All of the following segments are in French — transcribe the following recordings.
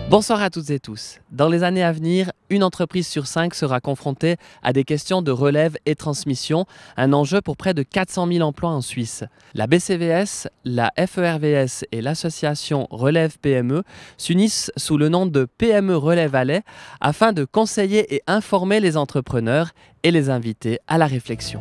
Bonsoir à toutes et tous. Dans les années à venir, une entreprise sur 5 sera confrontée à des questions de relève et transmission, un enjeu pour près de 400 000 emplois en Suisse. La BCVS, la FERVS et l'association Relève PME s'unissent sous le nom de PME Relève Valais afin de conseiller et informer les entrepreneurs et les inviter à la réflexion.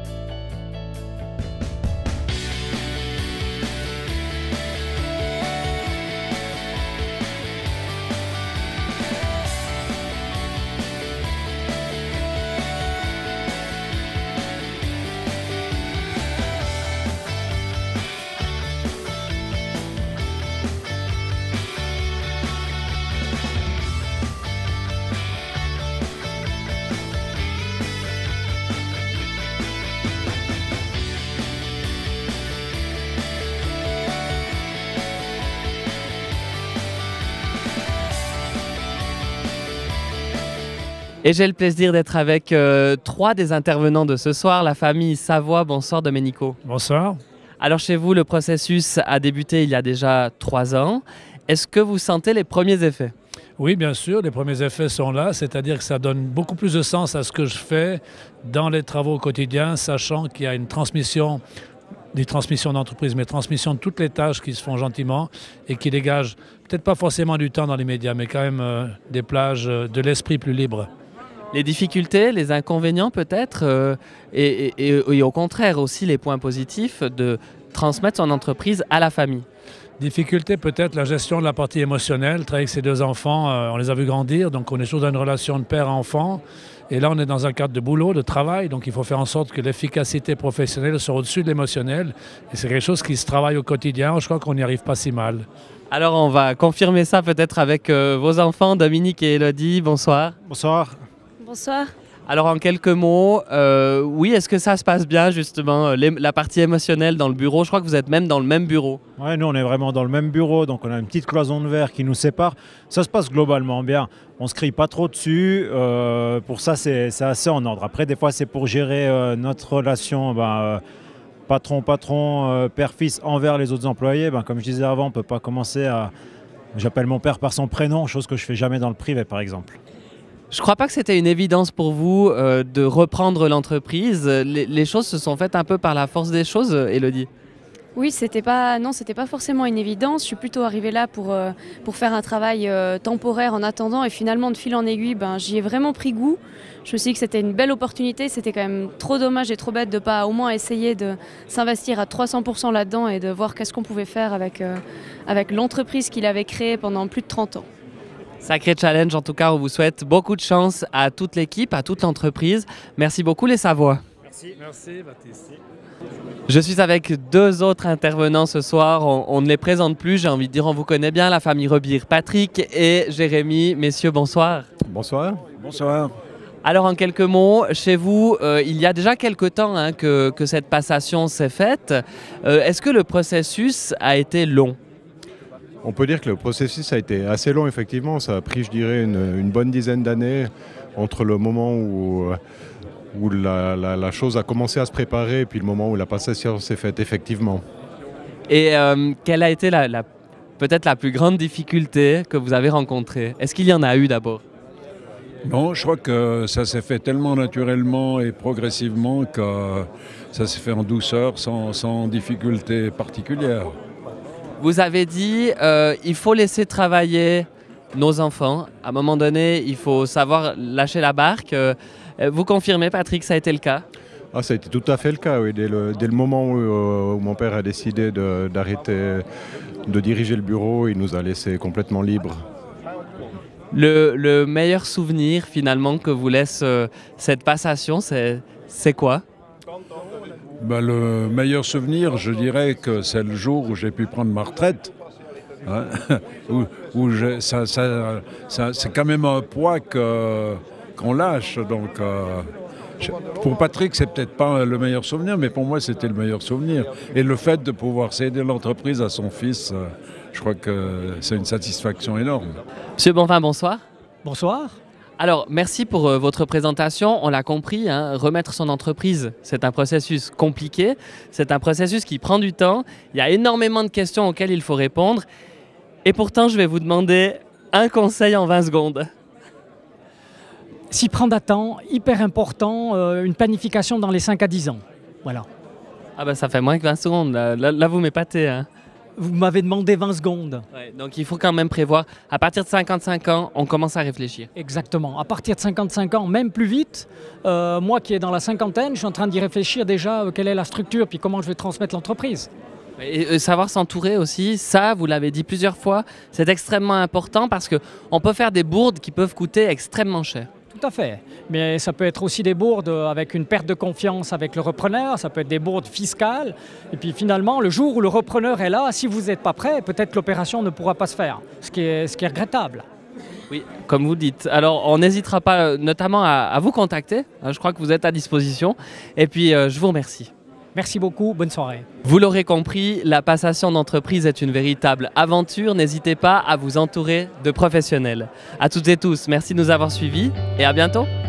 Et j'ai le plaisir d'être avec trois des intervenants de ce soir, la famille Savoie. Bonsoir Domenico. Bonsoir. Alors chez vous, le processus a débuté il y a déjà 3 ans. Est-ce que vous sentez les premiers effets? Oui, bien sûr, les premiers effets sont là, c'est-à-dire que ça donne beaucoup plus de sens à ce que je fais dans les travaux quotidiens, sachant qu'il y a une transmission, des transmissions d'entreprise, mais transmission de toutes les tâches qui se font gentiment et qui dégagent peut-être pas forcément du temps dans les médias, mais quand même des plages de l'esprit plus libre. Les difficultés, les inconvénients peut-être, et au contraire aussi les points positifs de transmettre son entreprise à la famille. Difficulté peut-être la gestion de la partie émotionnelle. Travailler avec ces 2 enfants, on les a vus grandir, donc on est toujours dans une relation de père à enfant. Et là, on est dans un cadre de boulot, de travail, donc il faut faire en sorte que l'efficacité professionnelle soit au-dessus de l'émotionnel. Et c'est quelque chose qui se travaille au quotidien. Je crois qu'on n'y arrive pas si mal. Alors on va confirmer ça peut-être avec vos enfants, Dominique et Elodie. Bonsoir. Bonsoir. Bonsoir. Alors en quelques mots, oui, est-ce que ça se passe bien justement, la partie émotionnelle dans le bureau? Je crois que vous êtes même dans le même bureau. Ouais, nous on est vraiment dans le même bureau, donc on a une petite cloison de verre qui nous sépare. Ça se passe globalement bien. On se crie pas trop dessus. Pour ça, c'est assez en ordre. Après, des fois, c'est pour gérer notre relation patron-patron, père-fils envers les autres employés. Comme je disais avant, on peut pas commencer à... J'appelle mon père par son prénom, chose que je fais jamais dans le privé, par exemple. Je ne crois pas que c'était une évidence pour vous de reprendre l'entreprise. Les choses se sont faites un peu par la force des choses, Elodie. Oui, c'était pas forcément une évidence. Je suis plutôt arrivée là pour faire un travail temporaire en attendant, et finalement de fil en aiguille, j'y ai vraiment pris goût. Je me suis dit que c'était une belle opportunité. C'était quand même trop dommage et trop bête de ne pas au moins essayer de s'investir à 300% là-dedans et de voir qu'est-ce qu'on pouvait faire avec l'entreprise qu'il avait créée pendant plus de 30 ans. Sacré challenge, en tout cas, on vous souhaite beaucoup de chance à toute l'équipe, à toute l'entreprise. Merci beaucoup les Savoie. Merci Baptiste. Je suis avec 2 autres intervenants ce soir, on ne les présente plus, j'ai envie de dire on vous connaît bien, la famille Rebire, Patrick et Jérémy. Messieurs, bonsoir. Bonsoir. Bonsoir. Alors en quelques mots, chez vous, il y a déjà quelques temps que cette passation s'est faite. Est-ce que le processus a été long ? On peut dire que le processus a été assez long, effectivement. Ça a pris, je dirais, une bonne dizaine d'années entre le moment où la chose a commencé à se préparer et puis le moment où la passation s'est faite, effectivement. Et quelle a été peut-être la plus grande difficulté que vous avez rencontrée? Est-ce qu'il y en a eu d'abord? Non, je crois que ça s'est fait tellement naturellement et progressivement que ça s'est fait en douceur, sans difficulté particulière. Vous avez dit il faut laisser travailler nos enfants. À un moment donné, il faut savoir lâcher la barque. Vous confirmez, Patrick, ça a été le cas? Ah, ça a été tout à fait le cas, oui. Dès le moment où mon père a décidé d'arrêter de diriger le bureau, il nous a laissés complètement libres. Le meilleur souvenir, finalement, que vous laisse cette passation, c'est quoi? Le meilleur souvenir, je dirais que c'est le jour où j'ai pu prendre ma retraite. Hein, c'est quand même un poids qu'on lâche. Donc, pour Patrick, c'est peut-être pas le meilleur souvenir, mais pour moi, c'était le meilleur souvenir. Et le fait de pouvoir céder l'entreprise à son fils, je crois que c'est une satisfaction énorme. Monsieur Bonvin, bonsoir. Bonsoir. Alors, merci pour votre présentation. On l'a compris, remettre son entreprise, c'est un processus compliqué. C'est un processus qui prend du temps. Il y a énormément de questions auxquelles il faut répondre. Et pourtant, je vais vous demander Un conseil en 20 secondes. S'y prendre à temps, hyper important, une planification dans les 5 à 10 ans. Voilà. Ah bah ça fait moins que 20 secondes, là vous m'épatez. Hein. Vous m'avez demandé 20 secondes. Ouais, donc il faut quand même prévoir. À partir de 55 ans, on commence à réfléchir. Exactement. À partir de 55 ans, même plus vite, moi qui est dans la cinquantaine, je suis en train d'y réfléchir déjà quelle est la structure puis comment je vais transmettre l'entreprise. Et savoir s'entourer aussi, ça, vous l'avez dit plusieurs fois, c'est extrêmement important parce qu'on peut faire des bourdes qui peuvent coûter extrêmement cher. Tout à fait. Mais ça peut être aussi des bourdes avec une perte de confiance avec le repreneur, ça peut être des bourdes fiscales. Et puis finalement, le jour où le repreneur est là, si vous n'êtes pas prêt, peut-être l'opération ne pourra pas se faire, ce qui est regrettable. Oui, comme vous dites. Alors, on n'hésitera pas notamment à vous contacter. Je crois que vous êtes à disposition. Et puis, je vous remercie. Merci beaucoup, bonne soirée. Vous l'aurez compris, la passation d'entreprise est une véritable aventure. N'hésitez pas à vous entourer de professionnels. À toutes et tous, merci de nous avoir suivis et à bientôt.